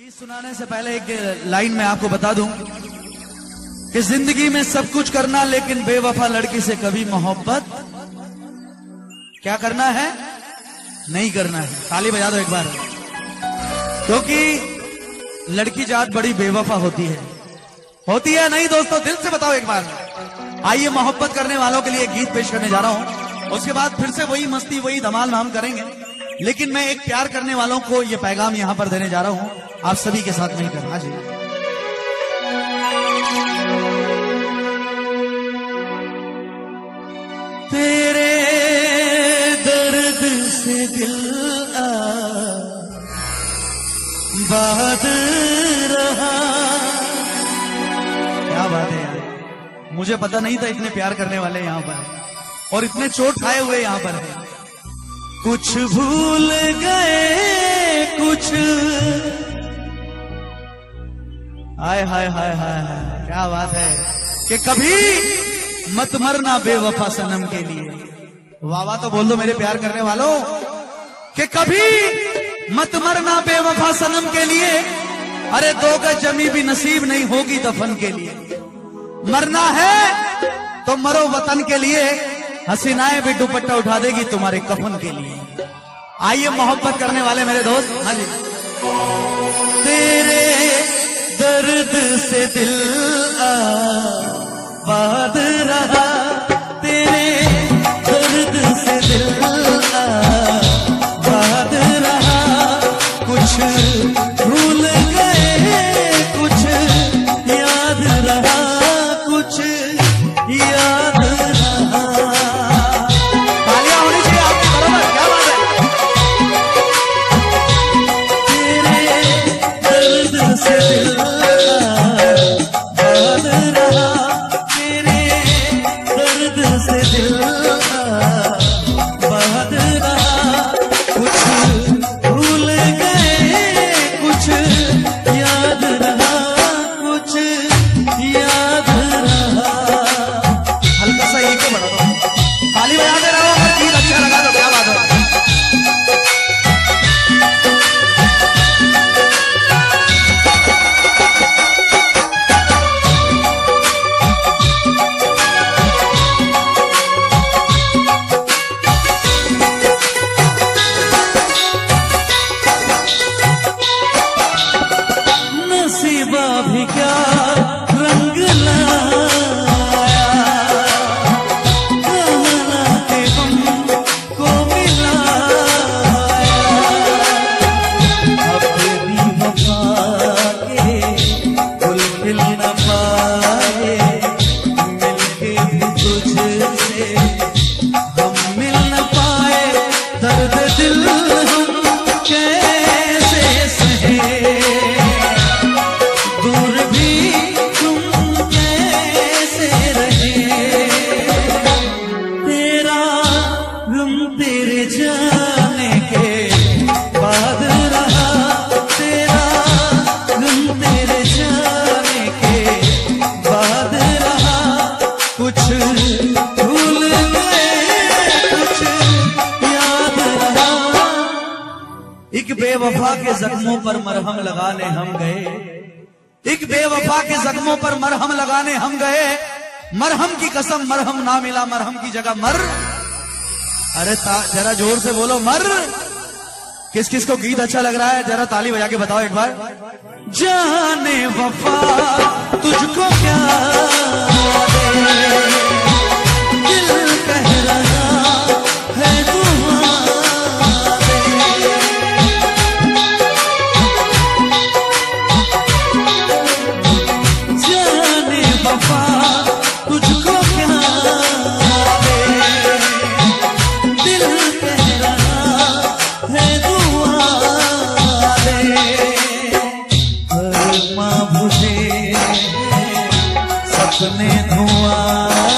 गीत सुनाने से पहले एक लाइन में आपको बता दूं कि जिंदगी में सब कुछ करना, लेकिन बेवफा लड़की से कभी मोहब्बत क्या करना है, नहीं करना है। ताली बजा दो एक बार, क्योंकि लड़की जात बड़ी बेवफा होती है नहीं दोस्तों? दिल से बताओ एक बार। आइए मोहब्बत करने वालों के लिए गीत पेश करने जा रहा हूं, उसके बाद फिर से वही मस्ती वही धमाल हम करेंगे। लेकिन मैं एक प्यार करने वालों को ये पैगाम यहां पर देने जा रहा हूं, आप सभी के साथ नहीं करना जी। तेरे दर्द से दिल आबाद रहा। क्या बात है यार, मुझे पता नहीं था इतने प्यार करने वाले यहां पर और इतने चोट खाए हुए यहां पर हैं। कुछ भूल गए कुछ, हाय हाय हाय हाय, क्या बात है कि कभी मत मरना बेवफा सनम के लिए। वाह वाह तो बोल दो मेरे प्यार करने वालों कि कभी मत मरना बेवफा सनम के लिए। अरे दो गज जमी भी नसीब नहीं होगी दफन के लिए। मरना है तो मरो वतन के लिए, हसीनाएं भी दुपट्टा उठा देगी तुम्हारे कफन के लिए। आइए मोहब्बत करने वाले मेरे दोस्त, हाँ जी। तेरे दर्द से दिल आबाद रहा, तेरे दर्द से दिल आबाद रहा। कुछ भूल गए कुछ याद रहा, कुछ याद रहा। तालियां होनी चाहिए आपकी बराबर, क्या बात है। तेरे दर्द से दिल आबाद रहा, तेरे दर्द से दिल आबाद रहा। कुछ भूल गए कुछ याद रहा, कुछ याद रहा। हल्का सा एक बढ़ा दो, ताली बजाते रहो, अगर गीत अच्छा लगा तो क्या बात है। नसीबा भी क्या रंग लाया, कहना के हमको मिलाया। अपनी वफा के फूल खिल न पाए, मिलके भी तुझसे हम मिल न पाए। दर्द दिल हम कैसे सहे, दूर भी तुम कैसे रहे। तेरा गम तेरे जाने के बाद रहा, तेरा गम तेरे जाने के बाद रहा। कुछ भूल गए कुछ याद रहा। एक बेवफा के जख्मों पर मरहम लगाने हम गए, एक बेवफा के जख्मों पर मरहम लगाने हम गए। मरहम की कसम मरहम ना मिला, मरहम की जगह मर। अरे जरा जोर से बोलो मर। किस किस को गीत अच्छा लग रहा है जरा ताली बजा के बताओ एक बार। जाने वफा तुझको क्या दे, दिल कह रहा है दुआ दे। जाने वफा तुझको क्या दे, दिल कह रहा है दुआ दे। माँ बुझे सपने धुआं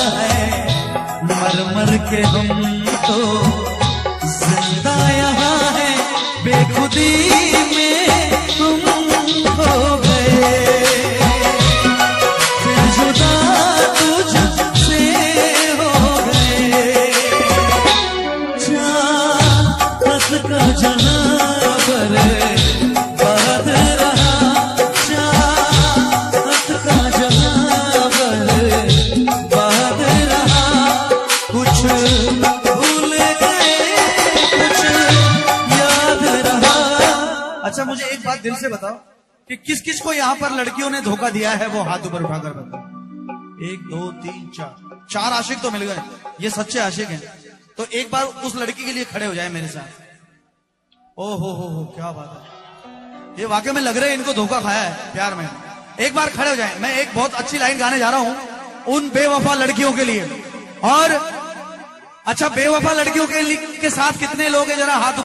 अच्छा मुझे एक बात दिल से बताओ कि किस किस को यहाँ पर लड़कियों ने धोखा दिया है, वो हाथ ऊपर उठाकर बताओ। 1 2 3 4 आशिक तो मिल गए, ये सच्चे आशिक हैं। तो एक बार उस लड़की के लिए खड़े हो जाए मेरे साथ। ओ हो क्या बात है, ये वाकई में लग रहा है इनको धोखा खाया है प्यार में। एक बार खड़े हो जाए, मैं एक बहुत अच्छी लाइन गाने जा रहा हूं उन बेवफा लड़कियों के लिए। और अच्छा, बेवफा लड़कियों के साथ कितने लोग हैं, जरा हाथ